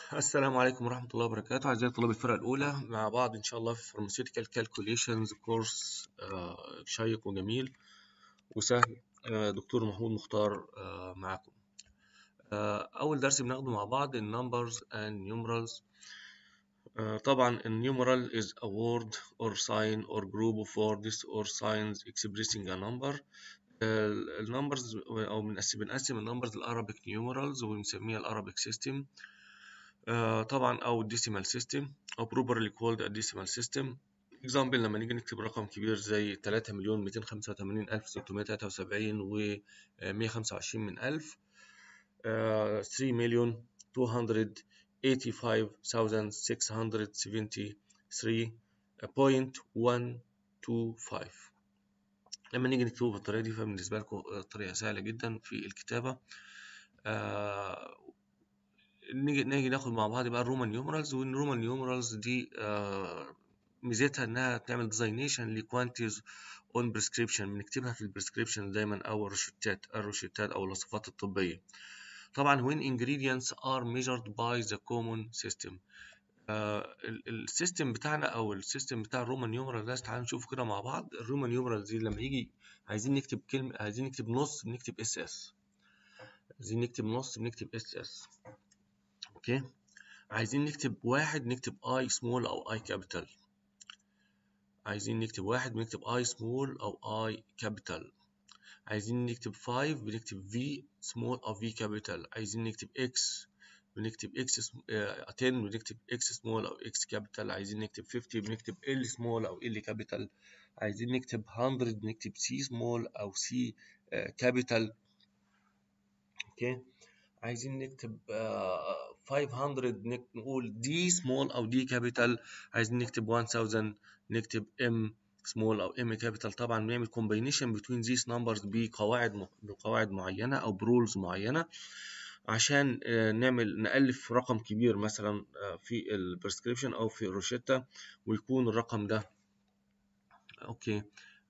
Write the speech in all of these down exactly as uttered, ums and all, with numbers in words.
السلام عليكم ورحمة الله وبركاته. أعزائي طلاب الفرقة الأولى، مع بعض إن شاء الله في Pharmaceutical Calculations كورس آه، شيق وجميل وسهل. آه، دكتور محمود مختار آه، معكم. آه، أول درس بناخده مع بعض ال Numbers and Numerals. آه، طبعا ال numeral is a word or sign or group of words or signs expressing a number. النمبرز أو بنقسم بنقسم النمبرز الأرابيك numerals وبنسميها الأرابيك سيستم. آه طبعا او الديسيمال سيستم او properly called a decimal system. example لما نيجي نكتب رقم كبير زي تلاتة مليون ميتين خمسة وتمانين ألف ستمية تلاتة وسبعين و مية خمسة وعشرين من ألف. آه three million two hundred eighty-five thousand six hundred seventy-three point one two five. لما نيجي نكتبه بالطريقة دي فبالنسبة لكم طريقة سهلة جدا في الكتابة. آه نيجي نيجي ناخد مع بعض بقى الرومان نيومرالز. والرومان نيومرالز دي آه ميزتها انها تعمل ديزاينيشن لكوانتيز اون بريسكريبشن، بنكتبها في البريسكريبشن دايما او الروشتات الروشتات او الوصفات الطبيه. طبعا when ingredients are measured by the common system. آه السيستم بتاعنا او السيستم بتاع الرومان نيومرال ده، تعالوا نشوف كده مع بعض. الرومان نيومرال دي لما يجي عايزين نكتب كلمه، عايزين نكتب نص بنكتب اس اس، عايزين نكتب نص بنكتب اس اس. اوكي، عايزين نكتب واحد نكتب I small أو I capital. عايزين نكتب واحد بنكتب I small أو I capital. عايزين نكتب five بنكتب V small أو V capital. عايزين نكتب X بنكتب X ten بنكتب X small أو X capital. عايزين نكتب fifty بنكتب L small أو L capital. عايزين نكتب hundred بنكتب C small أو C capital. اوكي، عايزين نكتب five hundred نقول D small أو D capital. عايزين نكتب one thousand نكتب M small أو M capital. طبعا بنعمل combination between these numbers بقواعد بقواعد معينة أو برولز معينة عشان نعمل نألف رقم كبير مثلا في البريسكريبشن أو في الروشتة، ويكون الرقم ده أوكي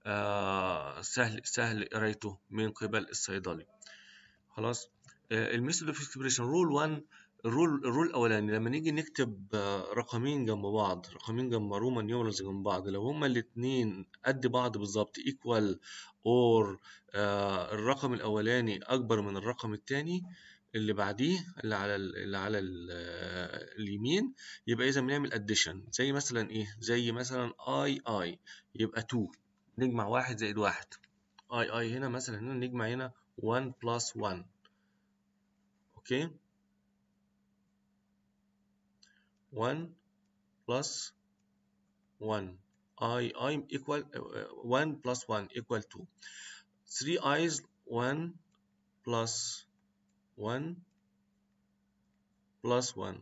آه سهل سهل قرايته من قبل الصيدلي. خلاص. الميثود اوف اكسبريشن رول واحد. الرول الرول الاولاني لما نيجي نكتب رقمين جنب بعض، رقمين جنب رومان نيومرالز جنب بعض، لو هما الاثنين قد بعض بالظبط ايكوال اور الرقم الاولاني اكبر من الرقم الثاني اللي بعديه اللي على ال اللي على ال اليمين، يبقى اذا بنعمل اديشن. زي مثلا ايه؟ زي مثلا اي اي يبقى اتنين، نجمع واحد زائد واحد. اي اي هنا مثلا هنا نجمع هنا واحد بلس واحد. اوكي، one plus one I I equal uh, one plus one equal two. three i's one plus one plus one.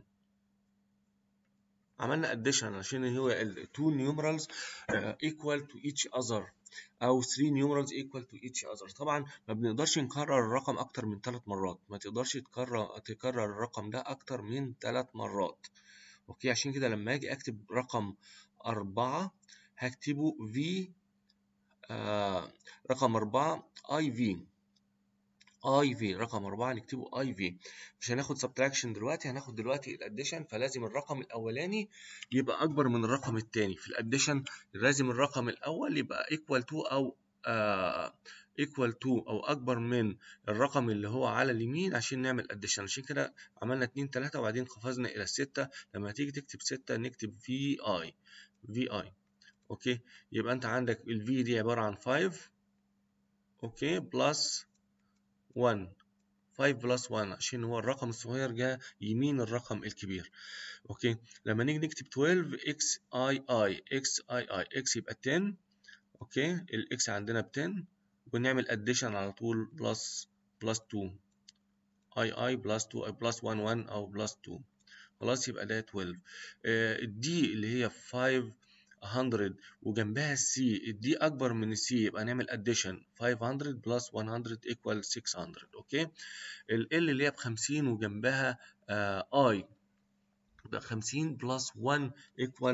عملنا addition عشان هو ال two numerals uh, equal to each other أو three numerals equal to each other. طبعا ما بنقدرش نكرر الرقم أكتر من ثلاث مرات، ما تقدرش تكرر تكرر الرقم ده أكتر من ثلاث مرات. اوكي، عشان كده لما اجي اكتب رقم أربعة هكتبه في آه رقم أربعة اي في اي في رقم أربعة نكتبه اي في. مش هناخد سبتراكشن دلوقتي، هناخد دلوقتي الاديشن، فلازم الرقم الاولاني يبقى اكبر من الرقم الثاني. في الاديشن لازم الرقم الاول يبقى equal to او آه equal to او اكبر من الرقم اللي هو على اليمين عشان نعمل اديشن. عشان كده عملنا اتنين تلاتة وبعدين قفزنا الى ستة. لما تيجي تكتب ستة نكتب في اي في اي. اوكي، يبقى انت عندك الفي دي عبارة عن خمسة اوكي بلس واحد. خمسة بلس واحد عشان هو الرقم الصغير جاء يمين الرقم الكبير. اوكي، لما نيجي نكتب اتناشر اكس اي اي اكس اي اي اكس يبقى عشرة. اوكي، الاكس عندنا ب عشرة ونعمل اديشن على طول بلس بلس اتنين اي اي بلس اتنين بلس واحد واحد او بلس اتنين. خلاص، يبقى ده اتناشر. الدي اللي هي خمسمية وجنبها السي، الدي اكبر من السي يبقى نعمل اديشن خمسمية بلس مية equal ستمية. اوكي، ال اللي هي ب خمسين وجنبها اي يبقى خمسين بلس واحد equal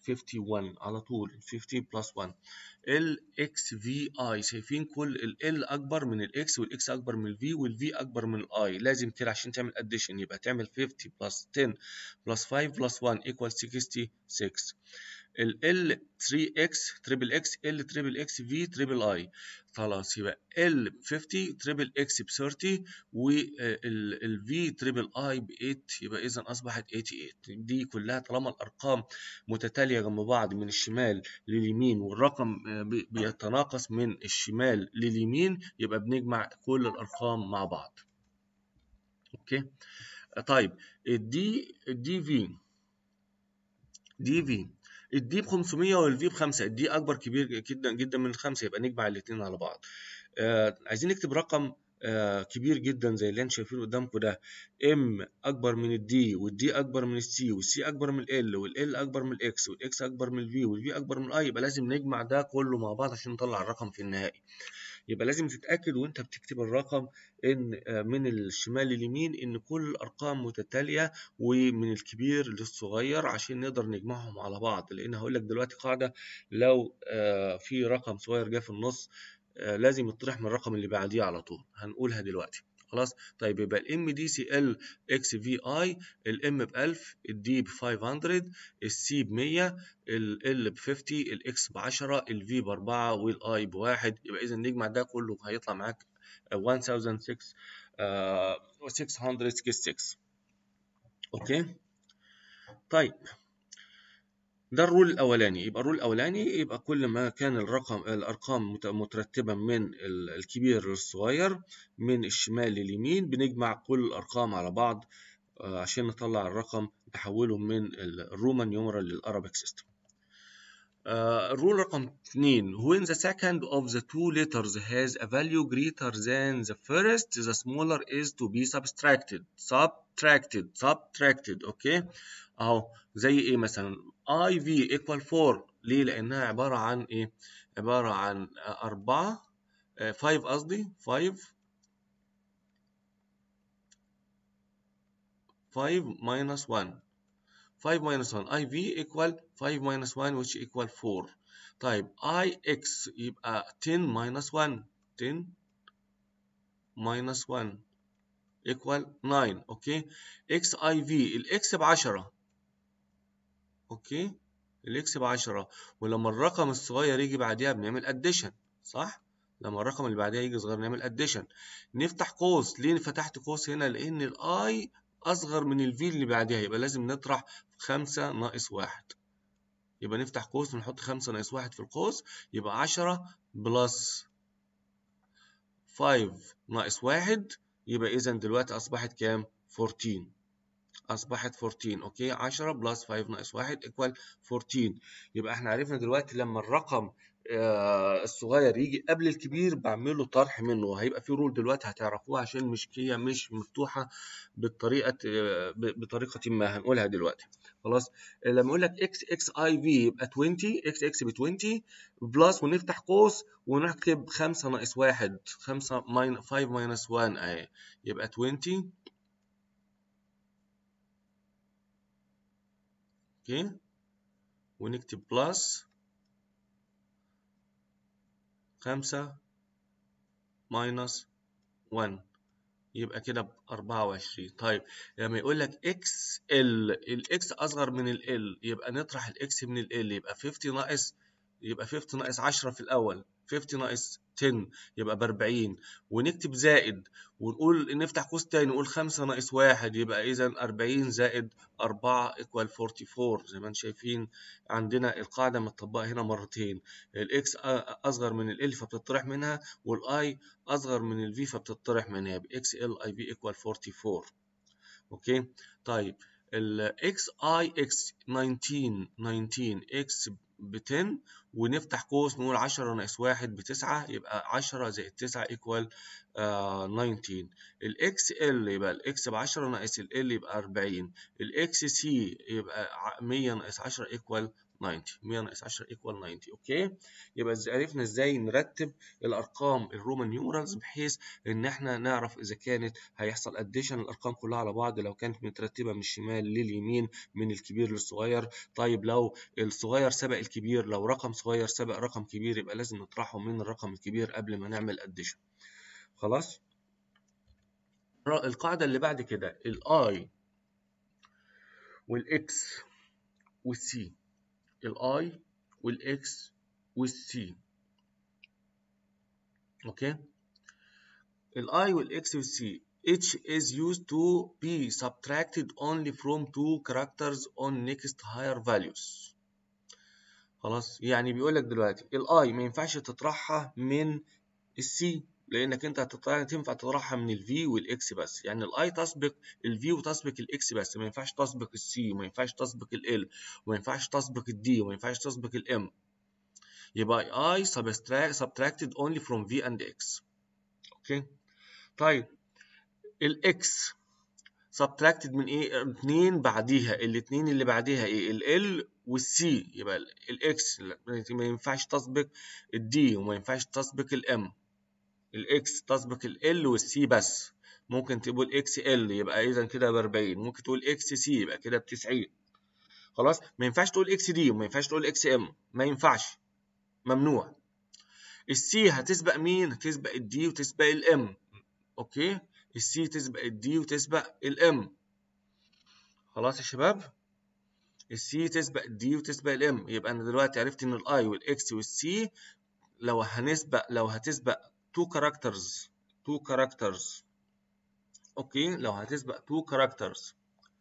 خمسة وخمسين على طول خمسين بلس واحد. ال اكس في اي شايفين كل ال ال اكبر من الاكس والاكس اكبر من الفي والفي اكبر من الاي، لازم كده عشان تعمل اديشن يبقى تعمل خمسين بلس عشرة بلس خمسة بلس واحد equal ستة وستين. ال ال ثري اكس تريبل اكس ال تريبل اكس في تريبل اي، خلاص يبقى ال خمسين تريبل اكس ب ثلاثين وال في تريبل اي ب ثمانية، يبقى اذا اصبحت ثمانية وثمانين. دي كلها طالما الارقام متتاليه جنب بعض من الشمال لليمين والرقم بيتناقص من الشمال لليمين يبقى بنجمع كل الارقام مع بعض. اوكي طيب الدي الدي في دي في الدي ب خمسمية والفي ب خمسة، الدي اكبر كبير جدا جدا من الخمسه، يبقى نجمع الاثنين على بعض. آه عايزين نكتب رقم آه كبير جدا زي اللي انتم شايفينه قدامكم ده، ام اكبر من الدي والدي اكبر من السي والسي اكبر من ال والال اكبر من الاكس والاكس اكبر من الفي والفي اكبر من الاي، يبقى لازم نجمع ده كله مع بعض عشان نطلع الرقم في النهائي. يبقى لازم تتأكد وانت بتكتب الرقم ان من الشمال لليمين ان كل الارقام متتالية ومن الكبير للصغير عشان نقدر نجمعهم على بعض، لان هقول لك دلوقتي قاعدة لو في رقم صغير جه في النص لازم يطرح من الرقم اللي بعديه على طول، هنقولها دلوقتي. خلاص طيب يبقى الام دي سي ال اكس في اي، الام ب ألف، الدي ب خمسمية، السي ب مية، ال ب خمسين، الاكس ب عشرة، الفي ب أربعة والاي ب واحد، يبقى اذا نجمع ده كله هيطلع معاك ألف وستمية وستة وستين. اوكي طيب ده الرول الاولاني. يبقى الرول الاولاني يبقى كل ما كان الرقم الارقام مترتبه من الكبير للصغير من الشمال لليمين بنجمع كل الارقام على بعض عشان نطلع الرقم نحوله من الرومان نيومرال للارابيك سيستم. الرول رقم اثنين، when the second of the two letters has a value greater than the first the smaller is to be subtracted subtracted subtracted. اوكي اهو زي ايه مثلا اي في equal أربعة، ليه؟ لانها عباره عن ايه؟ عباره عن أربعة خمسة قصدي خمسة خمسة minus واحد، خمسة minus واحد اي في equal خمسة minus واحد which equal أربعة. طيب اي اكس يبقى عشرة minus واحد، عشرة minus واحد equal تسعة. اوكي اكس اي في الاكس ب عشرة، اوكي الاكس ب عشرة، ولما الرقم الصغير يجي بعديها بنعمل اديشن، صح؟ لما الرقم اللي بعديها يجي صغير نعمل اديشن. نفتح قوس، ليه فتحت قوس هنا؟ لان الاي اصغر من الفي اللي بعديها، يبقى لازم نطرح خمسة ناقص واحد، يبقى نفتح قوس ونحط خمسة ناقص واحد في القوس، يبقى عشرة بلس خمسة ناقص واحد، يبقى اذا دلوقتي اصبحت كام؟ أربعتاشر، اصبحت أربعتاشر. اوكي عشرة بلس خمسة ناقص واحد equal أربعتاشر. يبقى احنا عرفنا دلوقتي لما الرقم آه الصغير يجي قبل الكبير بعمل له طرح منه، هيبقى في رول دلوقتي هتعرفوها عشان مش هي مش مفتوحه بالطريقه آه بطريقه ما هنقولها دلوقتي. خلاص لما اقول لك اكس اكس اي في يبقى عشرين، اكس اكس ب عشرين بلس ونفتح قوس ونكتب خمسة ناقص واحد، خمسة ماين خمسة ماينس واحد اهي، يبقى عشرين. اوكي ونكتب بلس خمسة ماينس واحد، يبقى كده ب أربعة وعشرين. طيب لما يقول لك اكس ال الاكس اصغر من ال ال يبقى نطرح الاكس من ال ال، يبقى خمسين ناقص يبقى خمسين ناقص عشرة في الاول، خمسين ناقص عشرة يبقى ب أربعين، ونكتب زائد ونقول نفتح قوس تاني نقول خمسة ناقص واحد، يبقى اذا أربعين زائد أربعة equal أربعة وأربعين. زي ما انتم شايفين عندنا القاعده متطبقه هنا مرتين، الاكس اصغر من ال فبتطرح منها، والاي اصغر من الفي فبتطرح منها، باكس ال اي في equal أربعة وأربعين. اوكي طيب الاكس اي اكس تسعتاشر تسعتاشر اكس ب عشرة، ونفتح قوس نقول عشرة ناقص واحد بتسعة، يبقى عشرة زائد تسعة equal آه تسعتاشر. الاكس ال يبقى الاكس ب عشرة ناقص ال ال يبقى أربعين، الاكس سي يبقى مية ناقص عشرة equal تسعين. مية ناقص عشرة ايكوال تسعين. اوكي، يبقى عرفنا ازاي نرتب الارقام الرومان نيومرالز بحيث ان احنا نعرف اذا كانت هيحصل اديشن الارقام كلها على بعض لو كانت مترتبه من الشمال لليمين من الكبير للصغير. طيب لو الصغير سبق الكبير، لو رقم صغير سبق رقم كبير، يبقى لازم نطرحه من الرقم الكبير قبل ما نعمل اديشن. خلاص. القاعده اللي بعد كده الاي والاكس والسي، الاي والاكس والسي. اوكي، الاي والاكس والسي each is used to be subtracted only from two characters on next higher values. خلاص، يعني بيقول لك دلوقتي الاي ما ينفعش تطرحها من السي لانك انت هتطرح تنفع تطرحها من الفي والاكس بس، يعني الاي تسبق الفي وتسبق الاكس بس، ما ينفعش تسبق السي وما ينفعش تسبق ال وما ينفعش تسبق الدي وما ينفعش تسبق الام. يبقى I subtracted only from V and X. اوكي، طيب الاكس subtracted من ايه؟ اتنين بعديها، الاتنين اللي بعديها ايه؟ ال L والسي. يبقى الاكس ما ينفعش تسبق الدي وما ينفعش تسبق الام، الاكس تسبق ال L والسي بس. ممكن تقول اكس ال يبقى اذا كده ب أربعين، ممكن تقول اكس سي يبقى كده ب تسعين. خلاص، ما ينفعش تقول اكس دي وما ينفعش تقول اكس ام، ما ينفعش، ممنوع. السي هتسبق مين؟ هتسبق الدي وتسبق الام. اوكي، السي تسبق الدي وتسبق الام. خلاص يا شباب، السي تسبق الدي وتسبق الام. يبقى انا دلوقتي عرفت ان الاي والاكس والسي لو هنسبق لو هتسبق تو كاركترز تو كاركترز اوكي، لو هتسبق تو كاركترز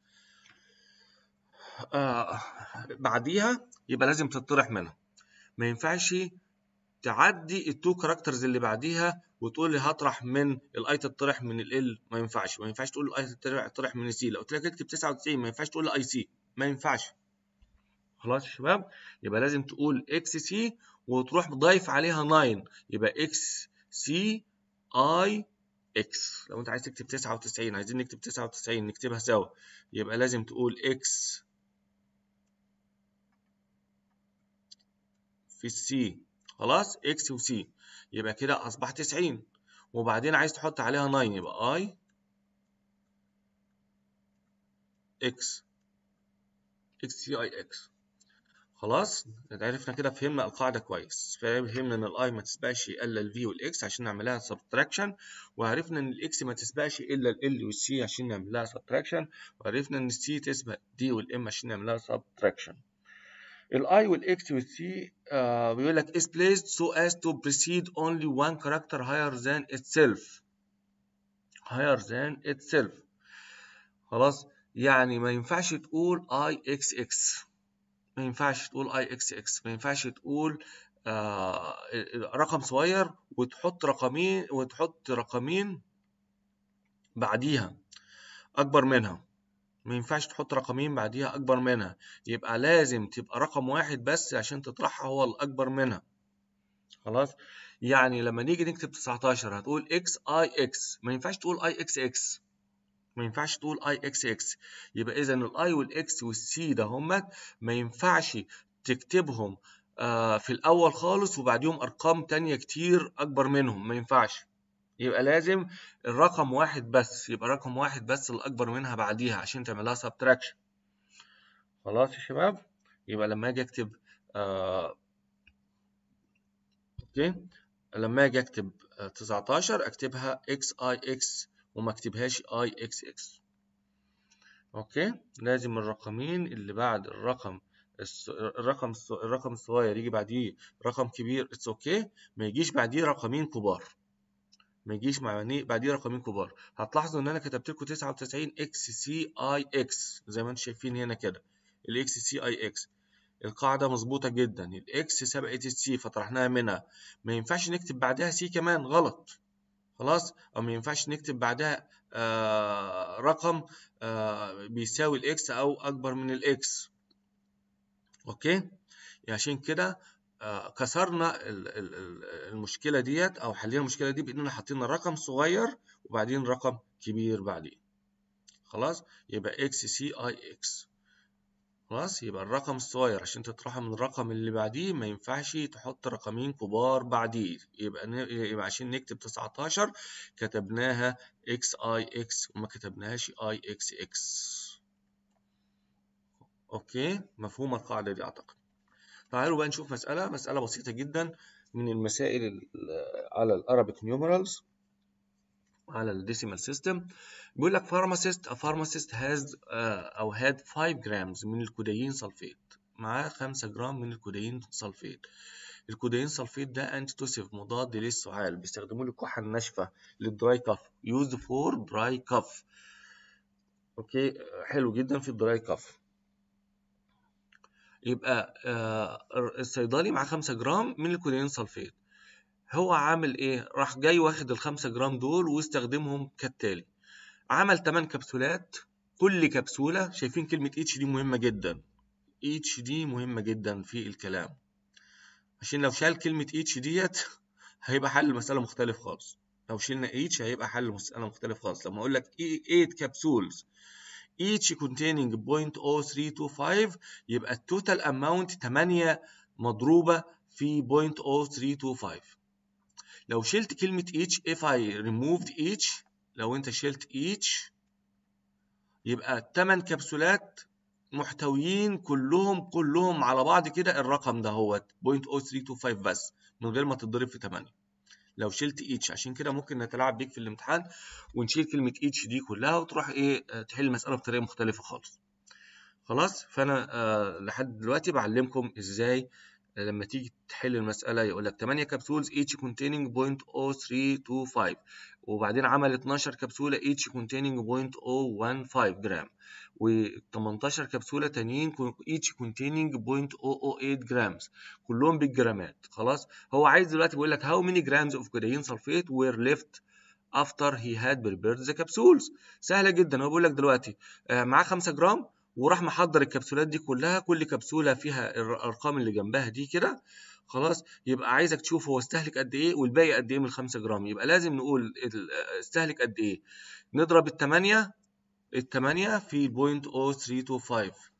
آه بعديها يبقى لازم تطرح منها. ما ينفعش تعدي التو كاركترز اللي بعديها وتقول لي هطرح من الاي تطرح من ال، ما ينفعش. ما ينفعش تقول الاي تطرح من السي. لو قلت لك اكتب تسعة وتسعين ما ينفعش تقول اي سي، ما ينفعش. خلاص يا شباب، يبقى لازم تقول اكس سي وتروح ضايف عليها تسعة، يبقى اكس سي اي اكس. لو انت عايز تكتب تسعة وتسعين، عايزين نكتب تسعة وتسعين نكتبها سوا، يبقى لازم تقول اكس في السي. خلاص، اكس وسي، يبقى كده اصبح تسعين. وبعدين عايز تحط عليها تسعة، يبقى اي اكس اكس سي اي اكس. خلاص، عرفنا كده، فهمنا القاعده كويس، فهمنا ان الاي ما تسبقش الا الفي والاكس عشان نعملها سبتراكشن، وعرفنا ان الاكس ما تسبقش الا ال والسي عشان نعملها سبتراكشن، وعرفنا ان السي تسبق دي والام عشان نعملها سبتراكشن. الاي والاكس والسي آه بيقول لك is placed so as to precede only one character higher than itself higher than itself. خلاص، يعني ما ينفعش تقول اي اكس اكس، ما ينفعش تقول اي اكس اكس، ما ينفعش تقول آه رقم صغير وتحط رقمين وتحط رقمين بعديها اكبر منها. ما ينفعش تحط رقمين بعديها اكبر منها، يبقى لازم تبقى رقم واحد بس عشان تطرحها هو الاكبر منها. خلاص، يعني لما نيجي نكتب تسعتاشر هتقول اكس اي اكس، ما ينفعش تقول اي اكس اكس، ما ينفعش تقول اي اكس اكس. يبقى اذا الاي والاكس والسي ده همت ما ينفعش تكتبهم آه في الاول خالص وبعديهم ارقام تانية كتير اكبر منهم، ما ينفعش. يبقى لازم الرقم واحد بس، يبقى رقم واحد بس الاكبر منها بعديها عشان تعملها سبتراكشن. خلاص يا شباب، يبقى لما اجي اكتب آه اوكي لما اجي اكتب آه تسعتاشر اكتبها اكس اي اكس وما اكتبهاش اي اكس اكس. اوكي، لازم الرقمين اللي بعد الرقم الرقم الرقم الصغير يجي بعديه رقم كبير، اتس اوكي، ما يجيش بعديه رقمين كبار، ما يجيش بعديه رقمين كبار. هتلاحظوا ان انا كتبت لكم تسعة وتسعين اكس سي اي اكس زي ما انتم شايفين هنا كده، الاكس سي اي اكس. القاعده مظبوطه جدا، الاكس سبقت السي فطرحناها منها، ما ينفعش نكتب بعدها سي كمان، غلط. خلاص، او ما ينفعش نكتب بعدها آه رقم آه بيساوي الاكس او اكبر من الاكس. اوكي، عشان كده آه كسرنا المشكله ديت او حلينا المشكله دي باننا حطينا رقم صغير وبعدين رقم كبير بعدين. خلاص، يبقى اكس سي اي اكس. خلاص. يبقى الرقم الصغير عشان تطرحه من الرقم اللي بعديه ما ينفعش تحط رقمين كبار بعديه. يبقى ن... يبقى عشان نكتب تسعتاشر كتبناها اكس اي اكس وما كتبناهاش اي اكس اكس. اوكي، مفهومه القاعده دي اعتقد. تعالوا بقى نشوف مساله مساله بسيطه جدا من المسائل ال- على الارابيك نيومرالز على الديسيمال سيستم. بيقول لك pharmacist a pharmacist has uh, او had five grams من الكودايين سلفيت. معاه خمسة جرام من الكودايين سلفيت. الكودايين سلفيت ده انتيتوسيف مضاد للسعال، بيستخدموه للكحة الناشفة للدراي كاف، used for dry cough. اوكي، حلو جدا في الدراي كاف. يبقى آه الصيدلي معاه خمسة جرام من الكودايين سلفيت. هو عامل ايه؟ راح جاي واخد الخمسة جرام دول واستخدمهم كالتالي. عمل تمن كبسولات، كل كبسولة، شايفين كلمة اتش دي مهمة جدا، اتش دي مهمة جدا في الكلام، عشان لو شال كلمة اتش ديت هيبقى حل المسألة مختلف خالص. لو شلنا اتش هيبقى حل المسألة مختلف خالص. لما اقول لك تمانية كبسولز each containing صفر فاصلة صفر ثلاثة اتنين خمسة يبقى التوتال اماونت تمانية مضروبة في صفر فاصلة صفر ثلاثة اتنين خمسة. لو شلت كلمة each if I removed each، لو انت شلت each يبقى التمن كبسولات محتويين كلهم كلهم على بعض كده الرقم ده هو صفر فاصلة صفر ثلاثة اتنين خمسة بس من غير ما تتضرب في تمانية. لو شلت اتش، عشان كده ممكن نتلاعب بيك في الامتحان ونشيل كلمة اتش دي كلها وتروح ايه تحل المسألة بطريقة مختلفة خالص. خلاص. فانا آه لحد دلوقتي بعلمكم ازاي لما تيجي تحل المسألة يقول لك تمانية كبسولز each containing صفر فاصلة صفر ثلاثة اتنين خمسة، وبعدين عمل اتناشر كبسولة each containing صفر فاصلة صفر واحد جرام، و18 كبسولة تانيين each containing صفر فاصلة صفر ثمانية جرامز، كلهم بالجرامات. خلاص. هو عايز دلوقتي بيقول لك how many grams of codeine sulfate were left after he had prepared the capsules. سهلة جدا. هو بيقول لك دلوقتي آه معاه خمسة جرام وراح محضر الكبسولات دي كلها، كل كبسولة فيها الأرقام اللي جنبها دي كده. خلاص. يبقى عايزك تشوف هو استهلك قد إيه والباقي قد إيه من الخمسة جرام. يبقى لازم نقول استهلك قد إيه. نضرب التمانية التمانية في صفر فاصلة صفر ثلاثة اتنين خمسة.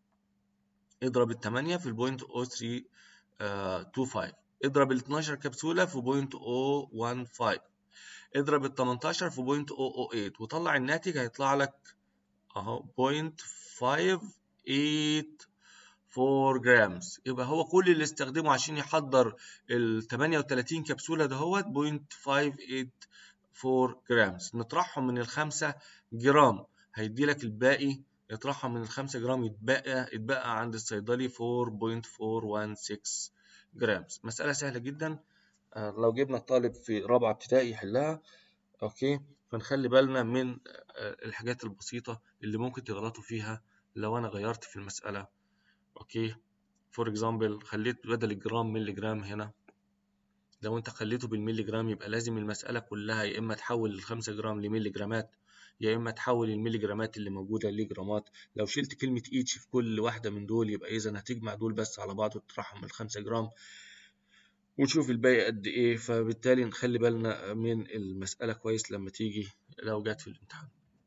اضرب التمانية في صفر فاصلة صفر ثلاثة اتنين خمسة. اضرب ال اتناشر كبسولة في صفر فاصلة صفر واحد خمسة. اضرب ال تمنتاشر في صفر فاصلة صفر ثمانية وطلع الناتج هيطلع لك اهو صفر فاصلة خمسة تمانية أربعة جرامز. يبقى هو كل اللي استخدمه عشان يحضر ال تمانية وتلاتين كبسولة دهوت صفر فاصلة خمسة تمانية أربعة جرامز. نطرحهم من الخمسة جرام هيدي لك الباقي. اطرحهم من الخمسة جرام يتبقى يتبقى عند الصيدلي أربعة فاصلة أربعة واحد ستة جرامز. مسألة سهلة جدا. لو جبنا الطالب في رابعة ابتدائي يحلها. اوكي. فنخلي بالنا من الحاجات البسيطة اللي ممكن تغلطوا فيها لو انا غيرت في المسألة. اوكي. فور اكزامبل خليت بدل الجرام ملي جرام هنا. لو انت خليته بالملي جرام يبقى لازم المسألة كلها يا اما تحول الخمسة جرام لملي جرامات يا اما تحول الملي جرامات اللي موجودة لجرامات. لو شلت كلمة ايتش في كل واحدة من دول يبقى اذا هتجمع دول بس على بعض وتطرحهم من الخمسة جرام ونشوف الباقي قد ايه. فبالتالي نخلي بالنا من المسألة كويس لما تيجي لو جت في الامتحان.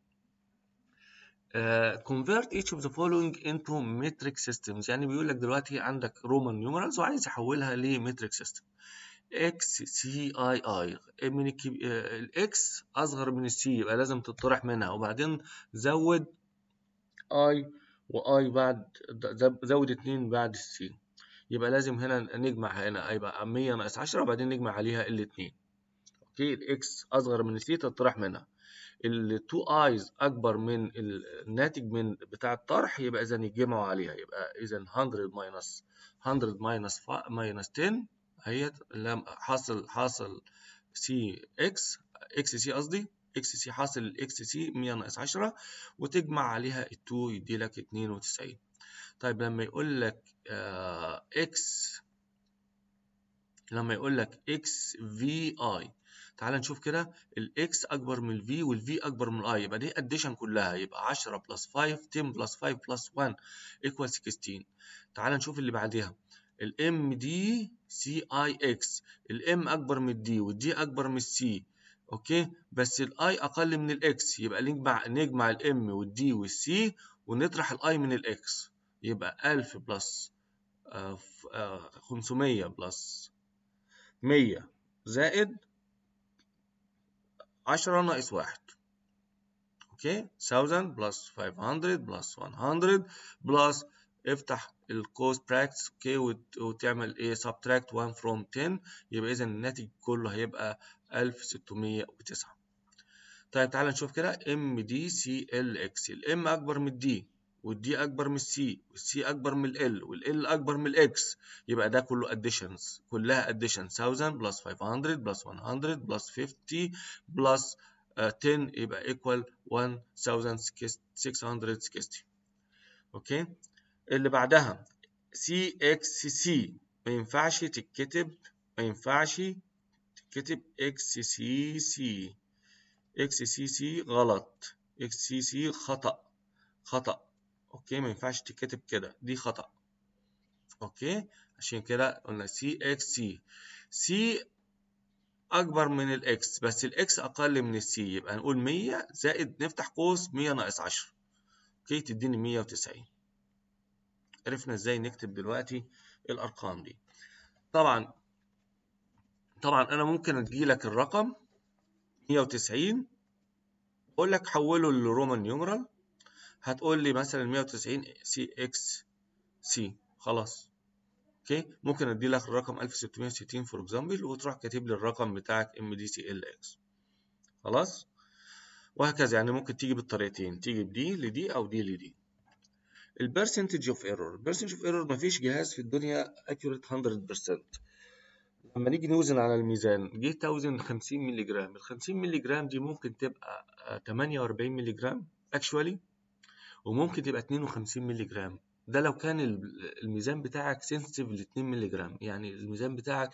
Uh, convert each of the following into metric systems. يعني بيقول لك دلوقتي عندك Roman numerals وعايز يحولها لمتريك سيستم. x c i i من الاكس اصغر من السي يبقى لازم تطرح منها وبعدين زود i و i بعد زود اتنين بعد السي يبقى لازم هنا نجمع هنا هيبقى مية ناقص عشرة وبعدين نجمع عليها الاتنين. اوكي. الاكس اصغر من السي تطرح منها. التو ايز اكبر من الناتج من بتاع الطرح يبقى اذا يتجمعوا عليها. يبقى اذا مية ماينس مية ماينس ماينس عشرة هي حاصل حاصل سي اكس اكس سي قصدي اكس سي حاصل الاكس سي مية ناقص عشرة وتجمع عليها الاتنين يدي لك اتنين وتسعين. طيب لما يقول لك آه اكس لما يقول لك اكس في اي تعال نشوف كده. الاكس اكبر من الفي والفي اكبر من الاي يبقى دي اديشن كلها يبقى عشرة بلس خمسة عشرة بلس خمسة بلس واحد ايكوال ستاشر. تعال نشوف اللي بعديها الام دي سي اي اكس. الام اكبر من الدي والدي اكبر من السي. اوكي. بس الاي اقل من الاكس يبقى نجمع نجمع الام والدي والسي ونطرح الاي من الاكس يبقى ألف بلس خمسمية بلس مية زائد عشرة ناقص واحد. اوكي thousand بلس five hundred بلس one hundred بلس افتح الكوست براكتس اوكي وتعمل ايه subtract one from ten، يبقى اذا الناتج كله هيبقى ألف وستمية وتسعة. طيب تعالى نشوف كده ام دي سي ال اكس، الام اكبر من الدي والدي اكبر من السي والسي اكبر من ال والال اكبر من الاكس، يبقى ده كله اديشنز، كلها اديشن thousand بلس five hundred بلس one hundred بلس fifty بلس ten يبقى ايكوال one thousand six hundred sixty. اوكي اللي بعدها سي اكس سي ما ينفعش تتكتب، ما ينفعش تتكتب اكس سي سي، اكس سي سي غلط، اكس سي سي خطأ خطأ. اوكي ما ينفعش تتكتب كده، دي خطأ. اوكي عشان كده قلنا سي اكس سي، سي اكبر من الاكس بس الاكس اقل من السي، يبقى نقول مية زائد نفتح قوس مية ناقص عشرة، اوكي تديني مية وتسعين. عرفنا ازاي نكتب دلوقتي الارقام دي. طبعا طبعا انا ممكن اديلك الرقم مية وتسعين اقول لك حوله لرومان نيومرال، هتقول لي مثلا مية وتسعين سي اكس سي خلاص. اوكي ممكن ادي لك الرقم ألف وستمية وستين فور اكزامبل وتروح كاتب لي الرقم بتاعك ام دي سي ال اكس خلاص، وهكذا. يعني ممكن تيجي بالطريقتين، تيجي بدي لدي او دي لدي. البرسنتج اوف ايرور، البرسنتج اوف ايرور مفيش جهاز في الدنيا اكيوريت مية بالمية. لما نيجي نوزن على الميزان، جيت اوزن خمسين مللي جرام، ال خمسين مللي جرام دي ممكن تبقى تمنية وأربعين مللي جرام اكشوالي، وممكن تبقى اتنين وخمسين مللي جرام. ده لو كان الميزان بتاعك سنسيتيف ل اتنين مللي جرام، يعني الميزان بتاعك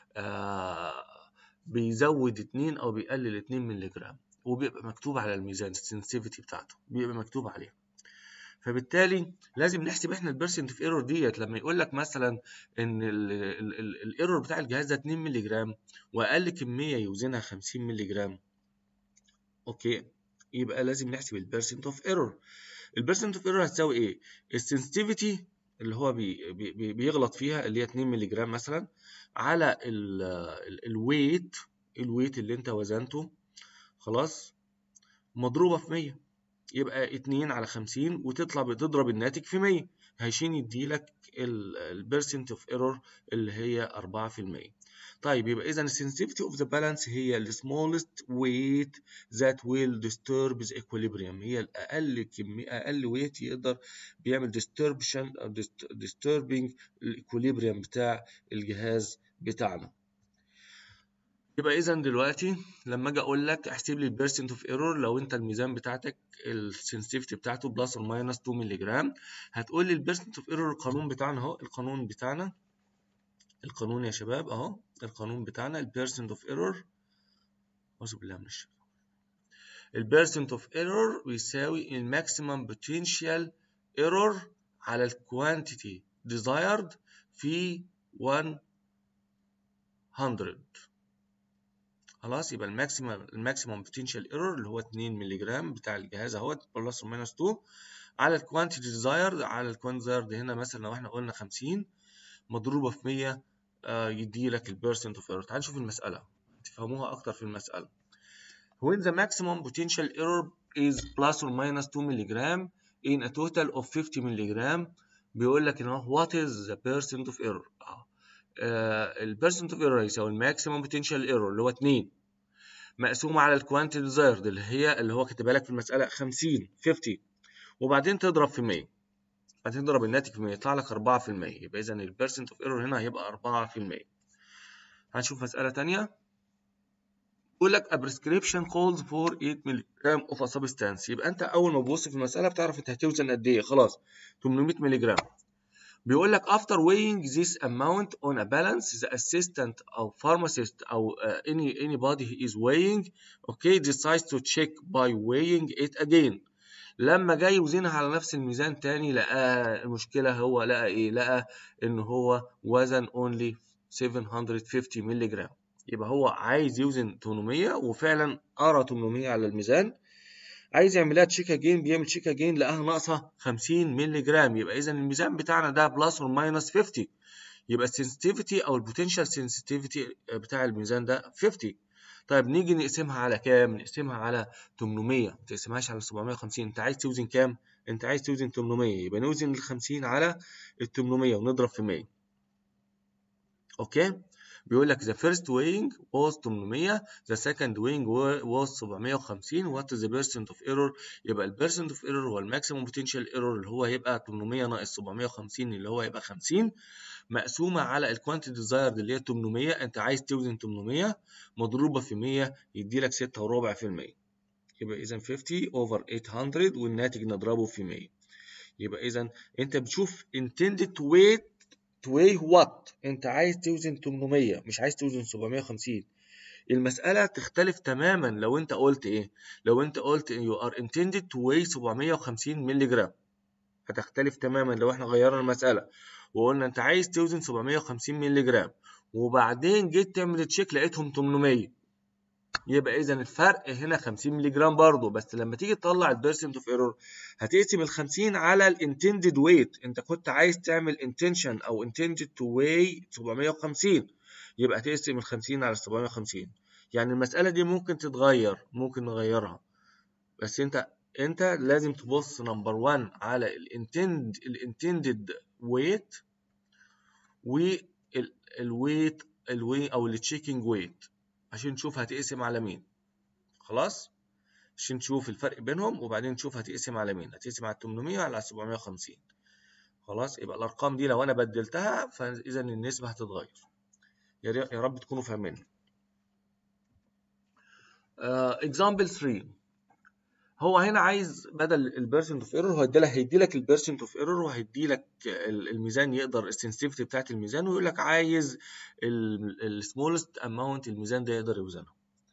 آه بيزود اتنين او بيقلل اتنين مللي جرام، وبيبقى مكتوب على الميزان السنسيتيفيتي بتاعته بيبقى مكتوب عليه. فبالتالي لازم نحسب احنا البرسنت في ايرور ديت. لما يقول لك مثلا ان الايرور بتاع الجهاز ده اتنين مللي جرام واقل كميه يوزنها خمسين مللي جرام، اوكي يبقى لازم نحسب البرسنت اوف ايرور. البرسنت اوف ايرور هتساوي ايه؟ السنسيتيفيتي اللي هو بي بي بيغلط فيها اللي هي اتنين مللي جرام مثلا، على الويت، الويت اللي انت وزنته خلاص مضروبه في مية، يبقى اتنين على خمسين وتطلع بتضرب الناتج في مية، هيشين يديلك البرسنت اوف ايرور اللي هي أربعة في المية. طيب يبقى اذا السنسيتيفيتي اوف ذا بالانس هي السمولست ويت ذات ويل ديسترب ذا equilibrium، هي الاقل كميه، اقل ويت يقدر بيعمل ديستربشن او disturbing الايكوليبريم بتاع الجهاز بتاعنا. يبقى اذا دلوقتي لما اجي اقول لك احسب لي البرسنت اوف ايرور، لو انت الميزان بتاعتك السنسيتيفيتي بتاعته بلس اور ماينس اتنين مللي جرام، هتقول لي البرسنت اوف ايرور القانون بتاعنا اهو، القانون بتاعنا القانون يا شباب اهو، القانون بتاعنا البرسنت اوف ايرور، اعوذ بالله من الشيطان، البرسنت اوف ايرور بيساوي الماكسيمم بوتنشال ايرور على الكوانتيتي ديزايرد في مية. خلاص يبقى الماكسيمم الماكسيمم بوتنشال ايرور اللي هو اتنين مللي جرام بتاع الجهاز اهوت بلس اور ماينس اتنين على الكوانتيتي ديزايرد، على الكوانتيتي ديزايرد هنا مثلا لو احنا قلنا خمسين مضروبه في مية آه يدي لك البرسنت اوف ايرور. تعال نشوف المساله تفهموها اكتر في المساله. When the maximum potential error is plus or minus two milligram in a total of fifty milligram، بيقول لك ان هو what is the percent of error. البرسنت اوف ايرور يساوي الماكسيمم بوتنشال ايرور اللي هو اتنين مقسوم على الكوانتيتي ديزايرد اللي هي اللي هو كاتبها لك في المساله خمسين خمسين، وبعدين تضرب في مية، بعدين تضرب الناتج في مية يطلع لك أربعة في المية، يبقى اذا البرسنت اوف ايرور هنا هيبقى أربعة في المية. هنشوف مساله ثانيه بيقول لك a prescription calls for eight milligram of a substance، يبقى انت اول ما تبص في المساله بتعرف انت هتوزن قد ايه، خلاص تمنمية مللي جرام. بيقول لك after weighing this amount on a balance the assistant او pharmacist او uh, any anybody he is weighing okay decides to check by weighing it again. لما جاي يوزنها على نفس الميزان تاني لقى المشكله، هو لقى ايه؟ لقى ان هو وزن only سبعمية وخمسين مللي جرام، يبقى هو عايز يوزن تمنمية وفعلا قرا تمنمية على الميزان عايز يعملها تشيك اجين، بيعمل تشيك اجين لقاها ناقصه خمسين مللي جرام، يبقى اذا الميزان بتاعنا ده بلس اور ماينس خمسين، يبقى السنسيتيفيتي او البوتنشال سنسيتيفيتي بتاع الميزان ده خمسين. طيب نيجي نقسمها على كام؟ نقسمها على ثمانمية، ما تقسمهاش على سبعمية وخمسين. انت عايز توزن كام؟ انت عايز توزن ثمانمية، يبقى نوزن ال خمسين على ال ثمانمية ونضرب في مية. اوكي؟ بيقول لك the first weighing was ثمانمية، the second weighing was سبعمية وخمسين. what is the percent of error؟ يبقى ال percent of error هو الماكسيموم potential error اللي هو هيبقى ثمانمية ناقص سبعمية وخمسين اللي هو هيبقى خمسين، مقسومة على الكوانتيتي ديزايرد اللي هي ثمانمية، انت عايز توزن ثمانمية مضروبة في مية يدي لك ستة وربع في المية. يبقى إذا خمسين over ثمانمية والناتج نضربه في مية. يبقى إذا أنت بتشوف intended to weigh to weigh what؟ أنت عايز توزن ثمانمية مش عايز توزن سبعمية وخمسين. المسألة تختلف تماما لو أنت قلت إيه؟ لو أنت قلت you are intended to weigh سبعمية وخمسين مللي جرام، هتختلف تماما لو احنا غيرنا المسألة وقلنا انت عايز توزن سبعمية وخمسين مللي جرام وبعدين جيت تعمل تشيك لقيتهم ثمانمية، يبقى اذا الفرق هنا خمسين مللي جرام برضه، بس لما تيجي تطلع البيرسنت اوف ايرور هتقسم ال خمسين على الانتندد ويت. انت كنت عايز تعمل انتنشن او intended to weigh سبعمية وخمسين، يبقى تقسم ال خمسين على سبعمية وخمسين. يعني المسألة دي ممكن تتغير، ممكن نغيرها، بس انت انت لازم تبص نمبر واحد على الانتند الانتندد ويت والويت الوي او التشيكنج ويت عشان نشوف هتقسم على مين. خلاص، عشان نشوف الفرق بينهم وبعدين نشوف هتقسم على مين، هتقسم على ثمانمية ولا على سبعمية وخمسين. خلاص، يبقى الارقام دي لو انا بدلتها فاذا النسبه هتتغير. يا رب تكونوا فاهمين. اكزامبل ثلاثة، هو هنا عايز بدل البيرسنت اوف ايرور هو هيدي لك البيرسنت اوف ايرور وهيدي لك الميزان، يقدر السنسيتيفيتي بتاعت الميزان، ويقول لك عايز السمولست اماونت الميزان ده يقدر يوزنها.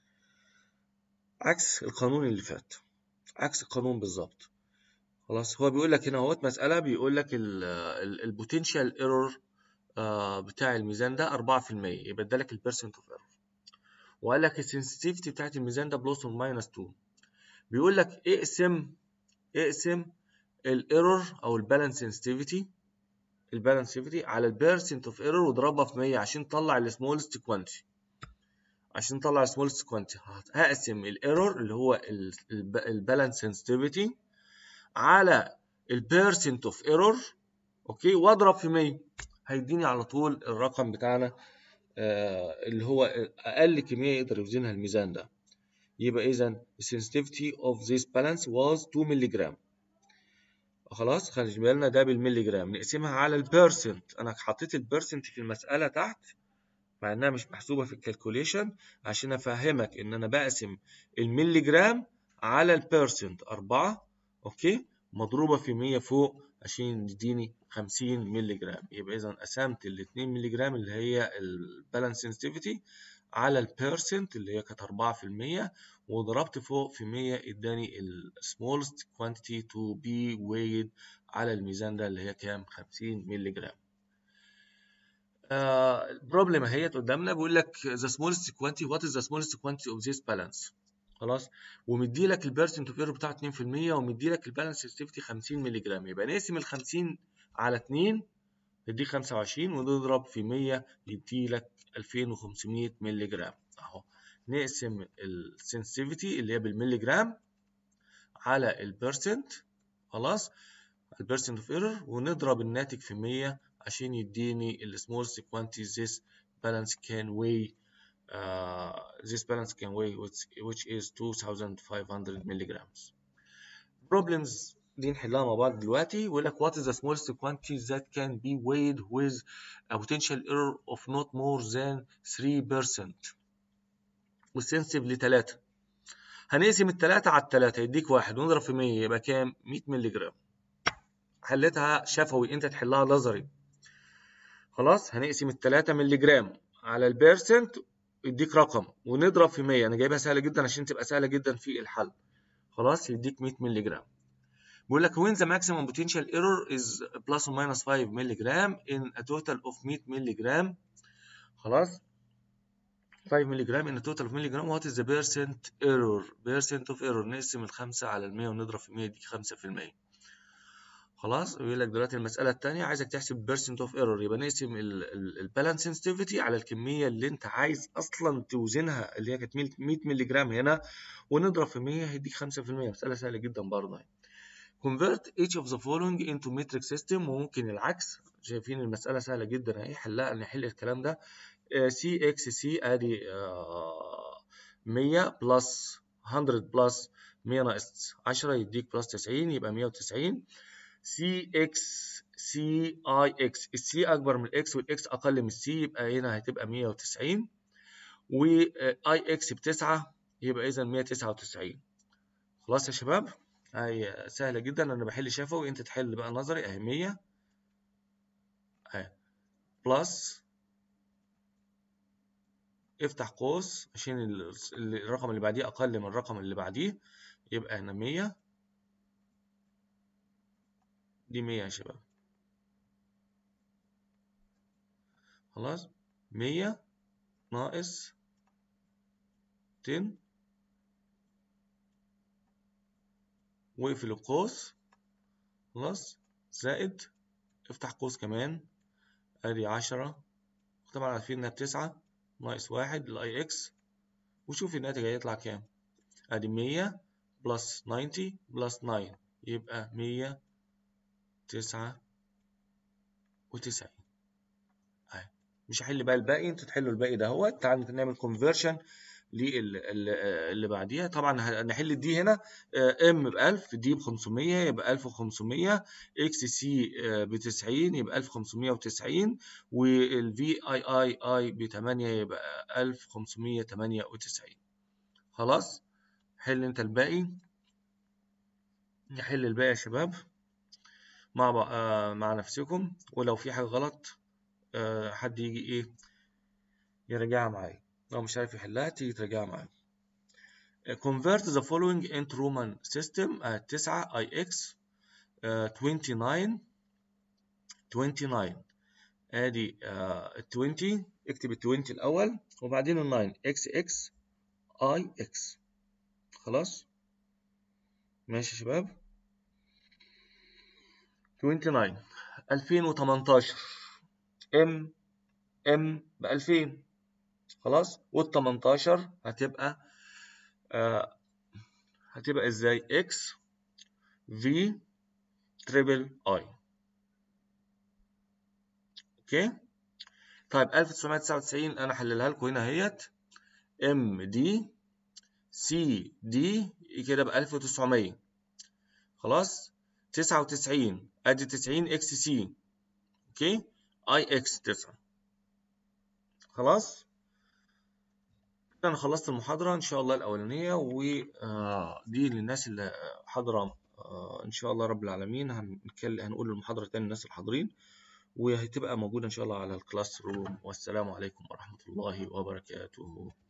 عكس القانون اللي فات، عكس القانون بالظبط. خلاص، هو بيقول لك هنا اهوت مساله بيقول لك البوتنشال ايرور بتاع الميزان ده أربعة في المية، يبقى ادالك البيرسنت اوف ايرور، وقال لك السنسيتيفيتي بتاعت الميزان ده بلس اور ماينس اتنين. بيقول لك اقسم اقسم الايرور او البالانس سنسيتيفيتي البالانس سنسيتيفيتي على البيرسنت اوف ايرور واضربها في مية عشان تطلع السمولست كوانتيتي. عشان تطلع السمولست كوانتيتي هقسم الايرور اللي هو البالانس سنسيتيفيتي على البيرسنت اوف ايرور، اوكي، واضرب في مية، هيديني على طول الرقم بتاعنا آه اللي هو اقل كميه يقدر يوزنها الميزان ده. يبقى اذا السنسيتيفيتي اوف ذيس بالانس واز اتنين مللي جرام. خلاص، خلي بالنا ده بالملي جرام. نقسمها على البيرسنت، انا حطيت البيرسنت في المساله تحت مع انها مش محسوبه في الكالكوليشن عشان افهمك ان انا بقسم الملي جرام على البيرسنت أربعة، اوكي، مضروبه في مية فوق عشان يديني خمسين مللي جرام. يبقى اذا قسمت ال اتنين مللي جرام اللي هي البالانس سنسيتيفيتي على البيرسنت اللي هي كانت أربعة في المية وضربت فوق في مية، اداني السمولست كوانتيتي تو بي ويد على الميزان ده اللي هي كام؟ خمسين مللي جرام. البروبلم اهيت قدامنا، بيقول لك the smallest quantity what is the smallest quantity of this balance. خلاص، ومدي لك البيرسنت اوف ايرور بتاع اتنين في المية ومدي لك البالانس سنسيتيفيتي خمسين مللي جرام. يبقى نقسم ال خمسين على اتنين يديك خمسة وعشرين ونضرب في مية يدي لك ألفين وخمسمية مللي جرام. اهو نقسم السنسيتيفيتي اللي هي بالملي جرام على البيرسنت، خلاص، البيرسنت اوف ايرور، ونضرب الناتج في مية عشان يديني ال smallest quantity this balance can weigh uh, this balance can weigh which, which is two thousand five hundred milligrams. problems دي نحلها مع بعض دلوقتي. يقول لك what is the smallest quantity that can be weighed with a potential error of not more than three percent والسنسيف لتلاتة. هنقسم التلاتة على التلاتة يديك واحد ونضرب في مية يبقى كام؟ مية مللي جرام. حلتها شفوي، انت تحلها نظري. خلاص، هنقسم التلاتة مللي جرام على البيرسنت يديك رقم ونضرب في مية. انا جايبها سهله جدا عشان تبقى سهله جدا في الحل. خلاص، يديك مية مللي جرام. بيقول لك when the maximum potential error is plus or minus five مللي جرام in a total of مية مللي جرام. خلاص، خمسة مللي جرام ان توتال مللي جرام. وات از ذا بيرسنت ايرور؟ بيرسنت اوف ايرور، نقسم الخمسة على المية ونضرب في مية، يديك خمسة في المية. خلاص. يقول لك دلوقتي المسألة التانية عايزك تحسب بيرسنت اوف ايرور، يبقى نقسم البالانس سنسيتيفيتي على الكمية اللي انت عايز اصلا توزنها اللي هي كانت مية مللي جرام هنا، ونضرب في مية هيديك خمسة في المية. مسألة سهلة جدا برضه. convert each of the following into metric system. وممكن العكس. شايفين المسألة سهلة جدا اهي، حلها نحل الكلام ده. سي اكس سي ادي مية بلس مية بلس مية ناقص عشرة يديك بلس تسعين، يبقى مية وتسعين. سي اكس سي اي اكس، السي اكبر من الاكس والاكس اقل من السي، يبقى هنا هتبقى مية وتسعين. واي اكس بتسعة، يبقى اذا مية وتسعة وتسعين. خلاص يا شباب، هي سهله جدا. انا بحل شفوي، انت تحل بقى نظري. اهي مية اهي بلس، افتح قوس عشان الرقم اللي بعديه اقل من الرقم اللي بعديه، يبقى هنا مية. دي مية يا شباب. خلاص. مية ناقص عشرة، واقفل القوس. خلاص. زائد، افتح قوس كمان، ادي عشرة، طبعا عارفين انها بتسعة، ناقص واحد الاي اكس، وشوف الناتج هيطلع كام. ادي مية بلس تسعين بلس تسعة، يبقى مية وتسعة وتسعين. اهي. مش هحل بقى الباقي، انتوا تحلوا الباقي ده. هو تعالوا نعمل كونفرشن للي بعديها. طبعا هنحل دي هنا. ام ب ألف، دي ب خمسمية، يبقى ألف وخمسمية. اكس سي ب تسعين، يبقى ألف وخمسمية وتسعين. والفي اي اي اي ب تمانية، يبقى ألف وخمسمية وتمانية وتسعين. خلاص. حل انت الباقي. نحل الباقي يا شباب مع آه مع نفسكم، ولو في حاجة غلط آه حد يجي ايه يراجعها معايا. لو مش عارف يحلها تيجي تراجعها معايا. convert the following into Roman system. uh, تسعة I X uh, twenty-nine twenty-nine. ادي uh, عشرين، اكتب ال عشرين الاول وبعدين ال تسعة X X I X. خلاص. ماشي يا شباب. تسعة وعشرين ألفين وتمنتاشر، M M ب ألفين. خلاص. وال تمنتاشر هتبقى آه هتبقى ازاي؟ X V تريبل I. اوكي. طيب ألف وتسعمية وتسعة وتسعين انا حللها لكم هنا اهيت. ام دي سي دي كده ب ألف وتسعمية. خلاص. تسعة وتسعين ادي تسعين اكس سي. اوكي. اي اكس تسعة. خلاص. انا خلصت المحاضره ان شاء الله الاولانيه، ودي للناس اللي حاضره ان شاء الله رب العالمين. هنتكلم هنقول المحاضره تاني للناس الحاضرين، وهتبقى موجوده ان شاء الله على الكلاس روم. والسلام عليكم ورحمه الله وبركاته.